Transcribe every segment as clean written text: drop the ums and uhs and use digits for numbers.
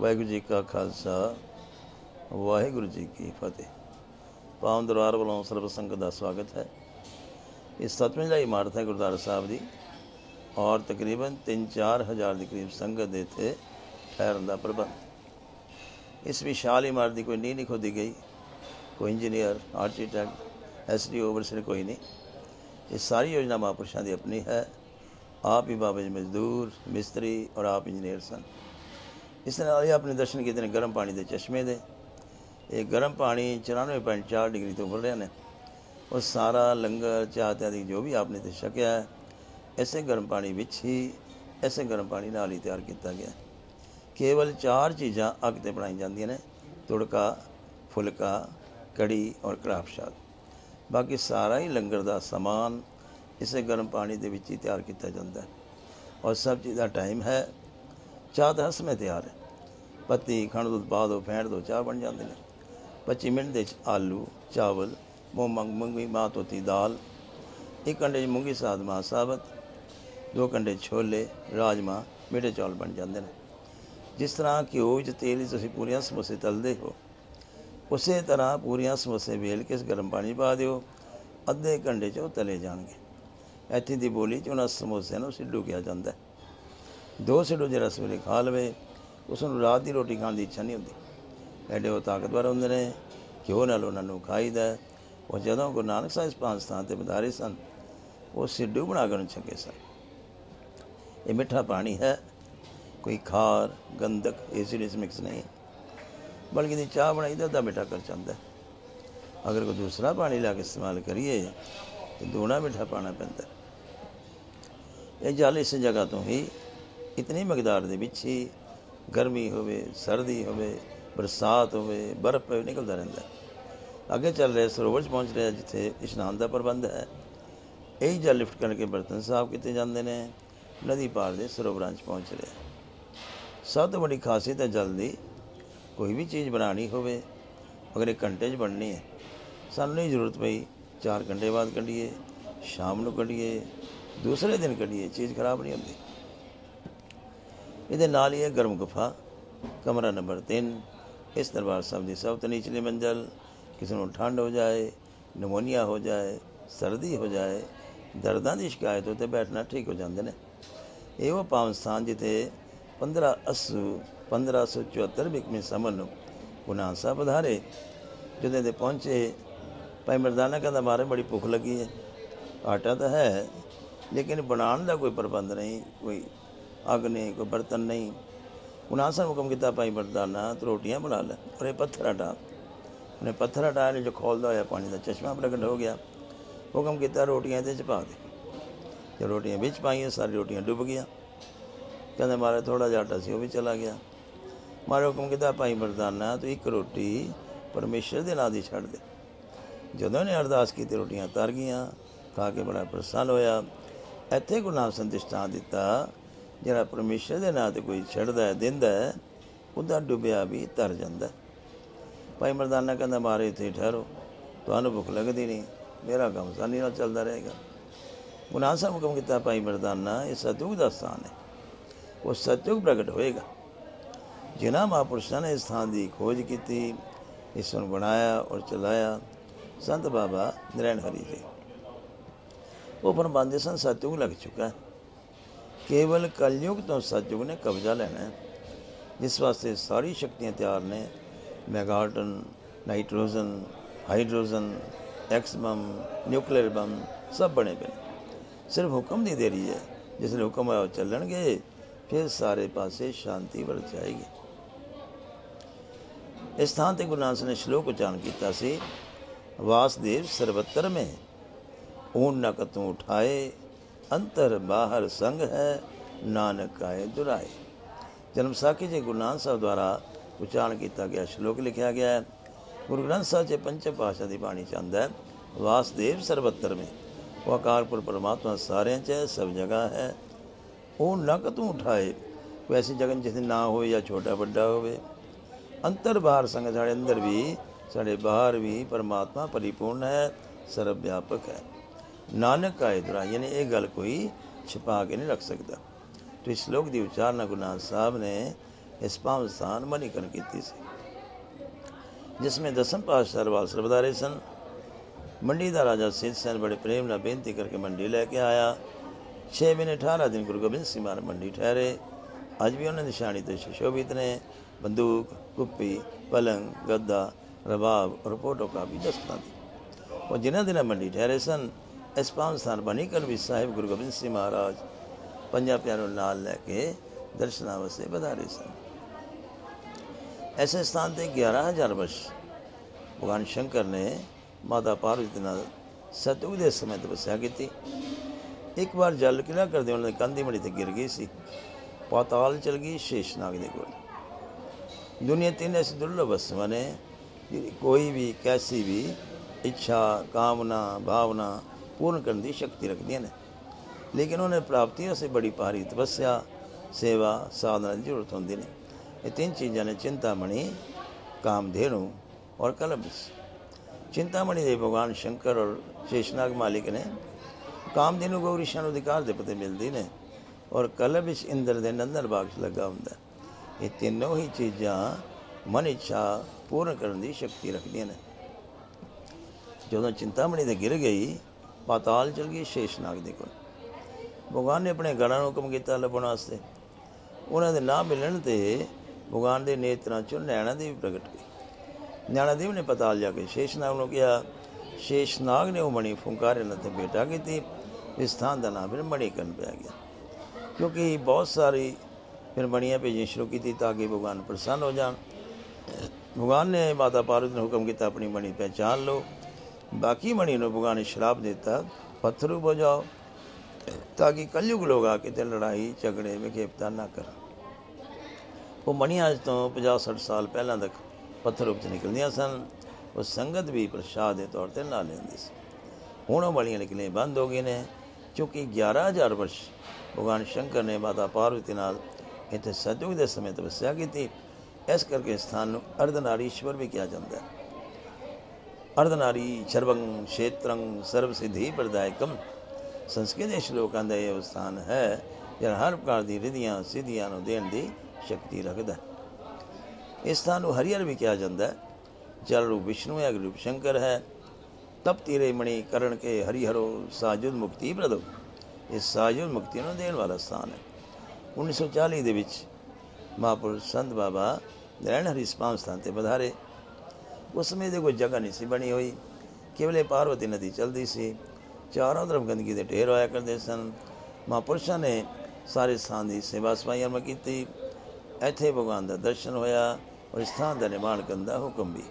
वाहिगुरू जी का खालसा वाहिगुरू जी की फतेह। पावन दरबार वालों सर्व संगत का स्वागत है। इस सतवें दा इमारत है गुरुद्वारा साहब की और तकरीबन 3-4 हज़ार के करीब संगत के इत्थे ठहरन का प्रबंध। इस विशाल इमारत की कोई नींह नहीं खोदी गई, कोई इंजीनियर आर्कीटैक्ट SDO ओवरसीयर कोई नहीं। ये सारी योजना महापुरुषों की अपनी है। आप ही बाबा जी मजदूर मिस्त्री और आप इंजीनियर सन। इस नाल ही अपने दर्शन किए ने गर्म पानी के चश्मे दे। ये गर्म पानी 94.4 डिग्री तो उबल रहे हैं और सारा लंगर चाह इत्यादि जो भी आपने तो छकिया है ऐसे गर्म पानी विच ही ऐसे गर्म पानी नाल ही तैयार किया गया। केवल 4 चीज़ां अग ते बनाई जांदियां ने, तुड़का, फुलका, कड़ी और कड़ाह प्रसाद। बाकी सारा ही लंगर का समान इसे गर्म पानी के विच ही तैयार किया जाता है और सब चीज़ का टाइम है। चाह तो हर समय तैयार है। पत्ती खंड दूध पा दो, फेंट दो, चाह बन जाते हैं। 25 मिनट के आलू चावल मूंगी मां धोती दाल, 1 कंडे मूंगी साग मां साबत, 2 कंडे छोले राजमा मीठे चौल बन जाते हैं। जिस तरह घ्यो तेल तुम पूरियां समोसे तलते हो उस तरह पूरियां समोसे वेल के इस गर्म पानी पा दो, अद्धे घंटे च तले जाएंगे। इत्थे की बोली च उन्होंने समोसिया को सिड्डू कहा जाता है। 2 सिड्डू जरा सवेरे खा लवे उसनूं रात की रोटी खाने की इच्छा नहीं होती। एडे वो ताकतवर होंगे ने, घ्यो नाल उन्होंने खाईदा। और जदों गुरु नानक साहिब पांच स्थान पर पधारे सन वो सिड्डू बना कर छके सन। ये मिठा पानी है, कोई खार गंधक एसिड मिक्स नहीं, बल्कि दी चाह बनाई तो अद्धा मिठा कर जाता है। अगर कोई दूसरा पानी ला के इस्तेमाल करिए तो दूना मिठा पाना पैंदा। यह जल इस जगह तो ही इतनी मकदार दे विच ही गर्मी होवे सर्दी होवे बरसात होवे बर्फ पे निकलता रहता है। अगे चल रहे सरोवर पहुँच रहे जिथे इशनान का प्रबंध है। यही जल लिफ्ट करके बर्तन साफ किए जाते हैं। नदी पार के सरोवरों पहुँच रहे। सब तो बड़ी खासियत है जल की। कोई भी चीज़ बनानी हो अगर 1 घंटे बननी है, सानू नहीं जरूरत पई 4 घंटे बाद कढ़िए, शाम को कढ़िए, दूसरे दिन कढ़िए, चीज़ खराब नहीं होती। ये नाल ही है गर्म गुफा, कमरा नंबर 3। इस दरबार साहब की सब तो निचली मंजिल। किसी को ठंड हो जाए, नमोनिया हो जाए, सर्दी हो जाए, दर्दां की शिकायत हो तो बैठना ठीक हो जाते हैं। ये वो पावन स्थान जिते 15 अस्सू 1574 बिकमी समन गुरु नानक साहब पधारे। जो दे पहुँचे भाई मरदाना कहता मारे बड़ी भुख लगी है, आटा तो है लेकिन बनाने का कोई प्रबंध नहीं, कोई अग नहीं, कोई बर्तन नहीं। गुरु नानक साहब हुक्म किया भाई मरदाना तो रोटियां बना ले और ये पत्थर हटा। उन्हें पत्थर हटाया, जो खोलता होया पानी का चश्मा प्रगट हो गया। हुक्म किया रोटियां ये पा दे। जो रोटियां बिच पाई सारी रोटियां डुब गई। कहते मारे थोड़ा जहा आटा से वह भी चला गया। मारे हुक्म किया भाई मरदाना तो 1 रोटी परमेश्वर के नाम की छड़ दे। जदों ने अरदास की रोटियां तर गईयां, खा के बड़ा प्रसन्न होया। इत्थे गुरु नानक साहब दृष्टांत दिता, जिहड़ा परमेश्वर के नाम से कोई छड़दा है दिंदा है उदा डुबिया भी तर जाता है। भाई मरदाना कहता मारे इत्थे ठहरो, तुहानूं भुख लगती नहीं, मेरा काम आसानी नाल चलदा रहेगा। गुरु नानक साहब हुक्म किया भाई मरदाना ये सतयुग का स्थान है, वो सतयुग प्रगट होएगा। जिन्हां महापुरुषों ने इस स्थान की खोज की, इसनूं बनाया और चलाया संत बाबा नरैण हरि जी। वो फरमाते सन सतयुग लग चुका है, केवल कलयुग तो सतयुग ने कब्जा लेना है। जिस वास्ते सारी शक्तियाँ तैयार ने, megaton, nitrogen, hydrogen, X bomb, nuclear bomb सब बने पे। सिर्फ हुक्म की देरी है, जिसने हुक्म आया चलणगे फिर सारे पासे शांति बरत जाएगी। इस स्थान पर गुरु नानक ने श्लोक उच्चारण किया सी, वासुदेव सर्वत्र में ऊन नक तू उठाए, अंतर बाहर संग है नानक आए दुराए। जन्म साखी जी गुरु नानक साहब द्वारा उच्चारण किया गया श्लोक लिखा गया है। गुरु ग्रंथ साहब जी पंचम पातशाह की बाणी चाहता है, वासुदेव सर्वत्र में, वो अकारपुर परमात्मा सारे च सब जगह है। ऊन नक तू उठाए, कोई ऐसी जगह जिसे ना हो या छोटा बड़ा हो। अंतर बाहर संग, साढ़े अंदर भी साढ़े बाहर भी परमात्मा परिपूर्ण है, सर्वव्यापक है। नानक आए दुरा, यानी ये गल कोई छिपा के नहीं रख सकता। तो इस श्लोक की उच्चारणा गुरु नानक साहब ने इस पावन स्थान मणिकरण की सी, जिसमें 10वें पातशाह रवालसर वधारे सन। मंडी का राजा सिद्ध सैन बड़े प्रेम न बेनती करके मंडी लैके आया। 6 महीने 18 दिन गुरु गोबिंद सिंह महाराज मंडी ठहरे। अज भी उन्होंने निशानी तो सुशोभित ने। बंदूक, कुप्पी, पलंग, गद्दा, रबाब और फोटो कापी दस्तक दी। और जिन्हें दिन मंडी ठहरे सन, इस पावन स्थान मणिकरण भी साहिब गुरु गोबिंद सिंह महाराज 5 प्यारों नाल लैके दर्शना वास्ते पधारे सन। ऐसे स्थान पर 11,000 वर्ष भगवान शंकर ने माता पार्वती नाल सतयुग के समय तपस्या की। एक बार जल किला करते उन्होंने कंधी मड़ी ते गिर गई सी, पाताल चल गई शेषनाग के कोल। दुनिया 3 ऐसी दुर्लभ वस्तुआं ने कोई भी कैसी भी इच्छा, कामना, भावना पूर्ण करने की शक्ति रखती ने, लेकिन उन्हें प्राप्तियों से बड़ी भारी तपस्या, सेवा, साधना की जरूरत होती ने। ये 3 चीज़ों ने चिंतामणि, कामधेनु और कलबिश। चिंतामणि दे भगवान शंकर और शेषनाग मालिक ने, कामधेनु को ऋषियों को अधिकार के पते मिलती ने, और कलबिश इंद्र के नंदन बाग च लगा होंगे। ये तीनों ही चीज़ां मन इच्छा पूर्ण करने की शक्ति रखती ने। जो चिंतामणि ते गिर गई, पाताल चल गई शेषनाग दे कोल। भगवान ने अपने गणां नूं हुकम किया लभण वास्ते। उन्होंने ना मिलण ते भगवान के नेत्रां चों नैणा देवी प्रगट हुई। नैणा देवी ने पाताल जाके शेषनाग नूं कहा। शेषनाग ने वो मणि फुंकारे न ते बेटा की। इस स्थान का नाम फिर मणिकरण पै गया, क्योंकि बहुत सारी फिर मणियाँ भेजनी शुरू की ताकि भगवान प्रसन्न हो जान। भगवान ने माता पार्वती ने हुक्म किया, अपनी मणि पहचान लो। बाकी मणि ने भगवान ने श्राप देता, पत्थर हो जाओ, ताकि कलयुग लोग आके ते लड़ाई झगड़े विखेपता ना कर। वो मणि अज तो 50-60 साल पहला तक पत्थर रूप निकलदियां सन। वो संगत भी प्रसाद के तौर पर ना लेंदी सी। हुण वो मणियां निकलने बंद हो गए ने, क्योंकि 11,000 वर्ष भगवान शंकर ने माता पार्वती नाल इत्थे सतयुग के समय तपस्या की। इस करके स्थान नूं अर्धनारीश्वर भी कहा जाता है। अर्धनारी सर्वं क्षेत्रं सर्व सिद्धि प्रदायकम संस्कृत के श्लोकां का यह स्थान है जहाँ हर प्रकार की रिधियां सिद्धियां देने की शक्ति रखता है। इस स्थान को हरिहर भी कहा जाता है। जल रूप विष्णु है, अग्नि रूप शंकर है। तप तीरे मणि करण के हरिहरो साजुद मुक्ति प्रदो। इस साजुद मुक्ति को देने वाला स्थान है। 1940 के महापुरुष संत बाबा नैण हरि पावन स्थान से पधारे। उस समय तो कोई जगह नहीं सी बनी हुई, केवल पार्वती नदी चलती सी। चारों तरफ गंदगी के ढेर होया करते सन। महापुरुषों ने सारे स्थान की सेवा सफाई आरंभ की। इत्थे भगवान का दर्शन होया और स्थान का निर्माण करने का हुक्म भी,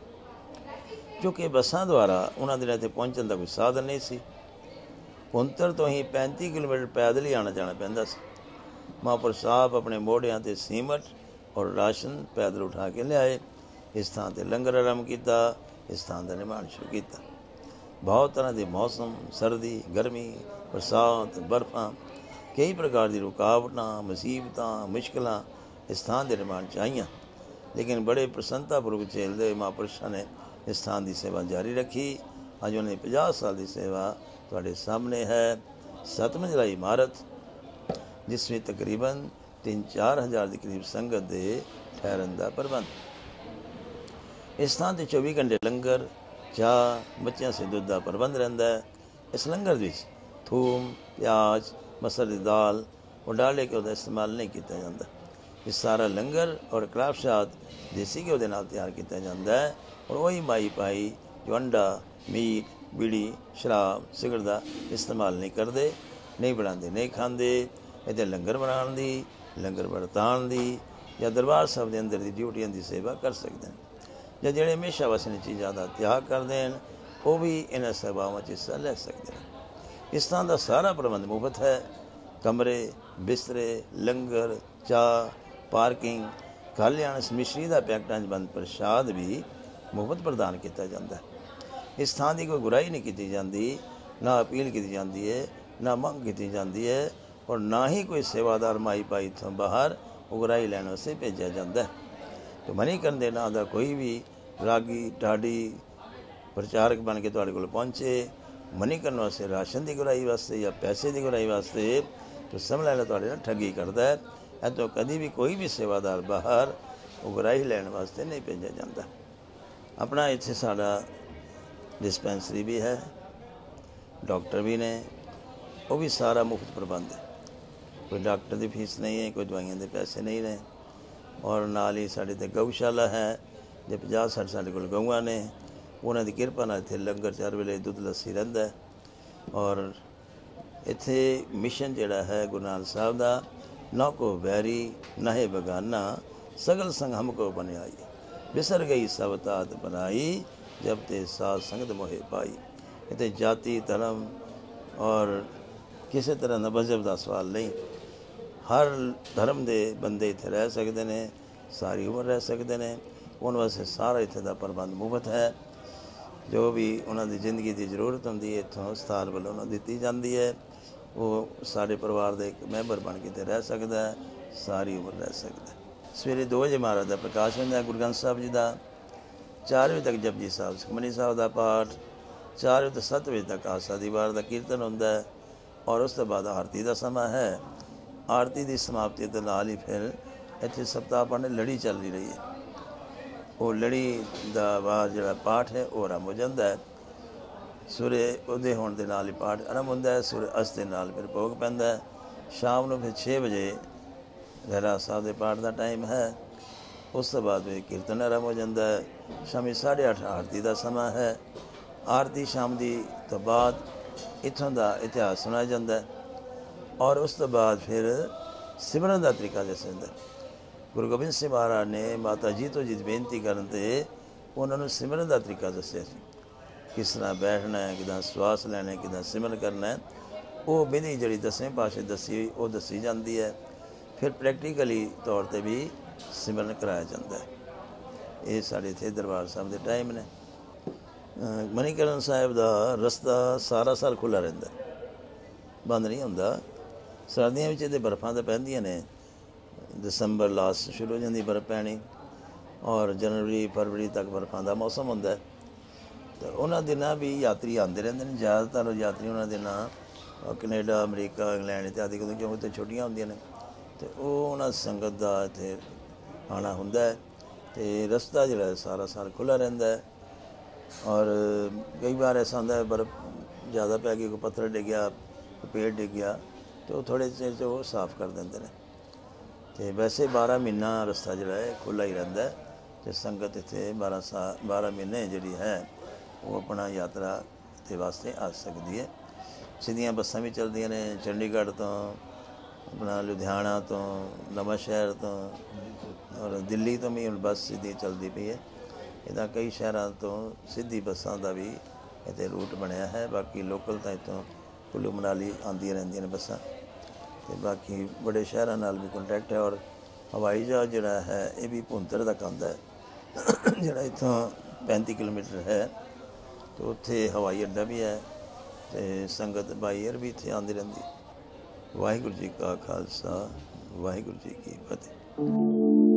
क्योंकि बसां द्वारा उन्होंने दिनों इत्थे पहुँचने का कोई साधन नहीं सी। पुंतर तो ही 35 किलोमीटर पैदल ही आना जाना पैंदा सी। महापुरुष साहब अपने मोढ़ियां ते सीमट और राशन पैदल उठा के लियाए। इस स्थान पर लंगर आरंभ किया। इस स्थान का निर्माण शुरू किया। बहुत तरह के मौसम, सर्दी, गर्मी, बरसात, बर्फा, कई प्रकार की रुकावट, मुसीबत, मुश्किल इस स्थान के निर्माण च आईयां, लेकिन बड़े प्रसन्नतापूर्वक झेलते हुए महापुरुषों ने इस स्थान की सेवा जारी रखी। अज उन्हें 50 साल की सेवा तुहाडे सामने है। 7 मंजिला इमारत, जिसमें तकरीबन 3-4 हज़ार के करीब संगत के ठहरन का प्रबंध। इस स्थान पर 24 घंटे लंगर, चाह, बच्चों से दुध का प्रबंध रहता है। इस लंगर में थूम, प्याज, मसर की दाल और डाले घ्यो का इस्तेमाल नहीं किया जाता। इस सारा लंगर और कड़ाह देसी घ्यो के नाल तैयार किया जाता है। और वही माई पाई जो अंडा, मीट, बीड़ी, शराब, सिगरट का इस्तेमाल नहीं करते, नहीं बनाते, नहीं खाते। इतने लंगर बनाने की, लंगर वरतान की या दरबार साहब के अंदर की ड्यूटियां की सेवा कर सकते हैं। ਜਾਂ ਜਿਹੜੇ ਹਮੇਸ਼ਾ ਵਾਸਤੇ ਚੀਜ਼ਾਂ ਦਾ ਤਿਆਗ ਕਰਦੇ ਹਨ, ਉਹ ਵੀ ਇਹਨਾਂ ਸੇਵਾਵਾਂ 'ਚ ਹਿੱਸਾ ਲੈ ਸਕਦੇ ਹਨ। ਇਸ ਤਰ੍ਹਾਂ ਦਾ ਸਾਰਾ ਪ੍ਰਬੰਧ ਮੁਫਤ ਹੈ। ਕਮਰੇ, ਬਿਸਤਰੇ, ਲੰਗਰ, ਚਾਹ, ਪਾਰਕਿੰਗ, ਖਾਲਿਆਣ, ਮਿਸ਼ਰੀ ਦਾ ਪੈਕਟਾਂ 'ਚ ਬੰਦ ਪ੍ਰਸ਼ਾਦ ਵੀ ਮੁਫਤ ਪ੍ਰਦਾਨ ਕੀਤਾ ਜਾਂਦਾ ਹੈ। ਇਸ ਥਾਂ ਦੀ ਕੋਈ ਬੁਰਾਈ ਨਹੀਂ ਕੀਤੀ ਜਾਂਦੀ, ਨਾ ਅਪੀਲ ਕੀਤੀ ਜਾਂਦੀ ਹੈ, ਨਾ ਮੰਗ ਕੀਤੀ ਜਾਂਦੀ ਹੈ, ਔਰ ਨਾ ਹੀ ਕੋਈ ਸੇਵਾਦਾਰ ਮਾਈ ਪਾਈ ਇੱਥੋਂ ਬਾਹਰ ਉਗਰਾਹੀ ਲੈਣ ਵਾਸਤੇ ਭੇਜਿਆ ਜਾਂਦਾ ਹੈ। तो मणिकरण के नाम का कोई भी रागी ढाडी प्रचारक बन के तुहाडे कोल पहुँचे मणिकरण वास्ते राशन की गुराई वास्ते या पैसे की गुराई वास्ते, तो समझ लेना तुहाडे नाल ठगी करता है। ਇੱਥੋਂ ਕਦੀ ਵੀ ਕੋਈ ਵੀ ਸੇਵਾਦਾਰ ਬਾਹਰ ਉਗਰਾਹੀ ਲੈਣ ਵਾਸਤੇ ਨਹੀਂ ਭੇਜਿਆ ਜਾਂਦਾ। ਆਪਣਾ ਇੱਥੇ ਸਾਡਾ ਡਿਸਪੈਂਸਰੀ ਵੀ ਹੈ, ਡਾਕਟਰ ਵੀ ਨੇ, ਉਹ ਵੀ ਸਾਰਾ ਮੁਫਤ ਪ੍ਰਬੰਧ ਹੈ। ਕੋਈ ਡਾਕਟਰ ਦੀ ਫੀਸ ਨਹੀਂ ਹੈ, ਕੋਈ ਦਵਾਈਆਂ ਦੇ ਪੈਸੇ ਨਹੀਂ ਨੇ। ਔਰ ਨਾਲ ਹੀ ਸਾਡੇ ਤੇ ਗਊਸ਼ਾਲਾ ਹੈ, ਜੇ 50-60 ਸਾਡੇ ਕੋਲ ਗਊਆਂ ਨੇ, ਉਹਨਾਂ ਦੀ ਕਿਰਪਾ ਨਾਲ ਇੱਥੇ ਲੰਗਰ 4 ਵੇਲੇ ਦੁੱਧ ਲੱਸੀ ਰਹਿੰਦਾ ਹੈ। ਔਰ ਇੱਥੇ ਮਿਸ਼ਨ ਜਿਹੜਾ ਹੈ ਗੁਰੂ ਨਾਨਕ ਸਾਹਿਬ ਦਾ, ਨਾ ਕੋ ਵੈਰੀ ਨਾਹੇ ਬਗਾਨਾ, ਸਗਲ ਸੰਗ ਹਮਕੋ ਬਨਿਆਈ, ਬਿਸਰ ਗਈ ਸਭ ਤਾਤ ਬਣਾਈ, ਜਬ ਤੇ ਸਾਧ ਸੰਗਤ ਮੋਹੇ ਪਾਈ। ਇੱਥੇ ਜਾਤੀ ਧਰਮ ਔਰ ਕਿਸੇ ਤਰ੍ਹਾਂ ਦਾ ਮਜ਼ਹਬ ਦਾ ਸਵਾਲ ਨਹੀਂ। ਹਰ ਧਰਮ ਦੇ ਬੰਦੇ ਇੱਥੇ ਰਹਿ ਸਕਦੇ ਨੇ, ਸਾਰੀ ਉਮਰ ਰਹਿ ਸਕਦੇ ਨੇ। ਉਹਨਾਂ ਵਾਸਤੇ ਸਾਰਾ ਇੱਥੇ ਦਾ ਪ੍ਰਬੰਧ ਮੁਫਤ ਹੈ। ਜੋ ਵੀ ਉਹਨਾਂ ਦੀ ਜ਼ਿੰਦਗੀ ਦੀ ਜ਼ਰੂਰਤ ਹੁੰਦੀ ਹੈ ਇੱਥੋਂ ਸਥਾਨ ਵੱਲੋਂ ਉਹਨਾਂ ਦਿੱਤੀ ਜਾਂਦੀ ਹੈ। ਉਹ ਸਾਡੇ ਪਰਿਵਾਰ ਦਾ ਇੱਕ ਮੈਂਬਰ ਬਣ ਕੇ ਇੱਥੇ ਰਹਿ ਸਕਦਾ ਹੈ, ਸਾਰੀ ਉਮਰ ਰਹਿ ਸਕਦਾ। ਸਵੇਰੇ 2 ਵਜੇ ਮਹਾਰਾਜ ਦਾ ਪ੍ਰਕਾਸ਼ ਹੁੰਦਾ, ਗੁਰੂ ਗ੍ਰੰਥ ਸਾਹਿਬ ਜੀ ਦਾ। 4 ਵਜੇ ਤੱਕ ਜਪਜੀ ਸਾਹਿਬ, ਸੁਖਮਨੀ ਸਾਹਿਬ ਦਾ ਪਾਠ। 4 ਵਜੇ ਤੋਂ 7 ਵਜੇ ਤੱਕ ਆਸਾ ਦੀ ਵਾਰ ਦਾ ਕੀਰਤਨ ਹੁੰਦਾ ਹੈ। ਔਰ ਉਸ ਤੋਂ ਬਾਅਦ ਆਰਤੀ ਦਾ ਸਮਾਂ ਹੈ। ਆਰਤੀ ਦੀ ਸਮਾਪਤੀ ਦੇ ਨਾਲ ਹੀ ਫਿਰ ਇੱਥੇ ਸਪਤਾਹ ਪੜ੍ਹਨੇ ਲੜੀ ਚੱਲ ਰਹੀ ਹੈ। ਉਹ ਲੜੀ ਦਾ ਬਾਅਦ ਜਿਹੜਾ ਪਾਠ ਹੈ ਉਹ ਆਰੰਭ ਹੋ ਜਾਂਦਾ ਹੈ। ਸੂਰਜ ਉਦੇ ਹੋਣ ਦੇ ਨਾਲ ਹੀ ਪਾਠ ਆਰੰਭ ਹੁੰਦਾ ਹੈ। ਸੂਰਜ ਅਸਤ ਦੇ ਨਾਲ ਫਿਰ ਭੋਗ ਪੈਂਦਾ ਹੈ। ਸ਼ਾਮ ਨੂੰ ਫਿਰ 6 ਵਜੇ ਰਹਿਰਾਸ ਸਾਹਿਬ ਦੇ ਪਾਠ ਦਾ ਟਾਈਮ ਹੈ। ਉਸ ਤੋਂ ਬਾਅਦ ਫਿਰ ਕੀਰਤਨ ਆਰੰਭ ਹੋ ਜਾਂਦਾ ਹੈ। ਸ਼ਾਮੀ 8:30 ਆਰਤੀ ਦਾ ਸਮਾਂ ਹੈ। ਆਰਤੀ ਸ਼ਾਮ ਦੀ ਤੋਂ ਬਾਅਦ ਇੱਥੋਂ ਦਾ ਇਤਿਹਾਸ ਸੁਣਾਇਆ ਜਾਂਦਾ ਹੈ। ਔਰ ਉਸ ਤੋਂ ਬਾਅਦ ਫਿਰ ਸਿਮਰਨ ਦਾ ਤਰੀਕਾ ਦੱਸਿਆ ਜਾਂਦਾ। ਗੁਰੂ ਗੋਬਿੰਦ ਸਿੰਘ ਮਹਾਰਾਜ ਨੇ ਮਾਤਾ ਜੀ ਤੋਂ ਜਿਸ ਬੇਨਤੀ ਕਰਨ 'ਤੇ ਉਹਨਾਂ ਨੂੰ ਸਿਮਰਨ ਦਾ ਤਰੀਕਾ ਦੱਸਿਆ ਸੀ, ਕਿਸ ਤਰ੍ਹਾਂ ਬੈਠਣਾ ਹੈ, ਕਿੱਦਾਂ ਸਵਾਸ ਲੈਣਾ, ਕਿੱਦਾਂ ਸਿਮਰਨ ਕਰਨਾ ਹੈ। ਉਹ ਵਿਧੀ ਜਿਹੜੀ 10ਵੇਂ ਪਾਤਸ਼ਾਹ ਦੱਸੀ ਹੋਈ ਉਹ ਦੱਸੀ ਜਾਂਦੀ ਹੈ। ਫਿਰ ਪ੍ਰੈਕਟੀਕਲੀ ਤੌਰ 'ਤੇ ਵੀ ਸਿਮਰਨ ਕਰਾਇਆ ਜਾਂਦਾ ਹੈ। ਇਹ ਸਾਡੇ ਇੱਥੇ ਦਰਬਾਰ ਸਾਹਿਬ ਦੇ ਟਾਈਮ ਨੇ। ਮਨੀਕਰਨ ਸਾਹਿਬ ਦਾ ਰਸਤਾ ਸਾਰਾ ਸਾਲ ਖੁੱਲ੍ਹਾ ਰਹਿੰਦਾ, ਬੰਦ ਨਹੀਂ ਹੁੰਦਾ। ਸਰਦੀਆਂ ਵਿੱਚ ਇਹਦੇ ਬਰਫ਼ਾਂ ਤਾਂ ਪੈਂਦੀਆਂ ਨੇ, ਦਸੰਬਰ ਲਾਸਟ ਸ਼ੁਰੂ ਹੋ ਜਾਂਦੀ ਬਰਫ਼ ਪੈਣੀ, ਔਰ ਜਨਵਰੀ ਫਰਵਰੀ ਤੱਕ ਬਰਫ਼ਾਂ ਦਾ ਮੌਸਮ ਹੁੰਦਾ। ਤਾਂ ਉਹਨਾਂ ਦਿਨਾਂ ਵੀ ਯਾਤਰੀ ਆਉਂਦੇ ਰਹਿੰਦੇ ਨੇ। ਜ਼ਿਆਦਾਤਰ ਯਾਤਰੀ ਉਹਨਾਂ ਦਿਨਾਂ ਕੈਨੇਡਾ, ਅਮਰੀਕਾ, ਇੰਗਲੈਂਡ ਇਤਿਆਦਿ, ਕਿਉਂਕਿ ਉੱਥੇ ਛੁੱਟੀਆਂ ਹੁੰਦੀਆਂ ਨੇ, ਅਤੇ ਉਹ ਉਹਨਾਂ ਸੰਗਤ ਦਾ ਇੱਥੇ ਆਉਣਾ ਹੁੰਦਾ ਹੈ। ਅਤੇ ਰਸਤਾ ਜਿਹੜਾ ਸਾਰਾ ਸਾਲ ਖੁੱਲ੍ਹਾ ਰਹਿੰਦਾ ਹੈ। ਔਰ ਕਈ ਵਾਰ ਐਸਾ ਹੁੰਦਾ ਹੈ ਬਰਫ਼ ਜ਼ਿਆਦਾ ਪੈ ਗਈ, ਕੋਈ ਪੱਥਰ ਡਿੱਗਿਆ, ਕੋਈ ਪੇੜ ਡਿੱਗ ਗਿਆ, ਅਤੇ ਉਹ ਥੋੜ੍ਹੇ ਚਿਰ 'ਚ ਉਹ ਸਾਫ਼ ਕਰ ਦਿੰਦੇ ਨੇ। ਅਤੇ ਵੈਸੇ 12 ਮਹੀਨਾ ਰਸਤਾ ਜਿਹੜਾ ਹੈ ਖੁੱਲ੍ਹਾ ਹੀ ਰਹਿੰਦਾ ਹੈ। ਅਤੇ ਸੰਗਤ ਇੱਥੇ 12 ਮਹੀਨੇ ਜਿਹੜੀ ਹੈ ਉਹ ਆਪਣਾ ਯਾਤਰਾ ਦੇ ਵਾਸਤੇ ਆ ਸਕਦੀ ਹੈ। ਸਿੱਧੀਆਂ ਬੱਸਾਂ ਵੀ ਚੱਲਦੀਆਂ ਨੇ ਚੰਡੀਗੜ੍ਹ ਤੋਂ, ਆਪਣਾ ਲੁਧਿਆਣਾ ਤੋਂ, ਨਵਾਂ ਸ਼ਹਿਰ ਤੋਂ, ਔਰ ਦਿੱਲੀ ਤੋਂ ਵੀ ਹੁਣ ਬੱਸ ਸਿੱਧੀ ਚੱਲਦੀ ਪਈ ਹੈ। ਇੱਦਾਂ ਕਈ ਸ਼ਹਿਰਾਂ ਤੋਂ ਸਿੱਧੀ ਬੱਸਾਂ ਦਾ ਵੀ ਇੱਥੇ ਰੂਟ ਬਣਿਆ ਹੈ। ਬਾਕੀ ਲੋਕਲ ਤਾਂ ਇੱਥੋਂ ਕੁੱਲੂ ਮਨਾਲੀ ਆਉਂਦੀਆਂ ਰਹਿੰਦੀਆਂ ਨੇ ਬੱਸਾਂ, ਅਤੇ ਬਾਕੀ ਬੜੇ ਸ਼ਹਿਰਾਂ ਨਾਲ ਵੀ ਕੰਟੈਕਟ ਹੈ। ਔਰ ਹਵਾਈ ਜਹਾਜ਼ ਜਿਹੜਾ ਹੈ ਇਹ ਵੀ ਭੁੰਤਰ ਤੱਕ ਆਉਂਦਾ ਹੈ, ਜਿਹੜਾ ਇੱਥੋਂ 35 ਕਿਲੋਮੀਟਰ ਹੈ। ਅਤੇ ਉੱਥੇ ਹਵਾਈ ਅੱਡਾ ਵੀ ਹੈ, ਅਤੇ ਸੰਗਤ ਬਾਈ ਏਅਰ ਵੀ ਇੱਥੇ ਆਉਂਦੀ ਰਹਿੰਦੀ। ਵਾਹਿਗੁਰੂ ਜੀ ਕਾ ਖਾਲਸਾ, ਵਾਹਿਗੁਰੂ ਜੀ ਕੀ ਫਤਿਹ।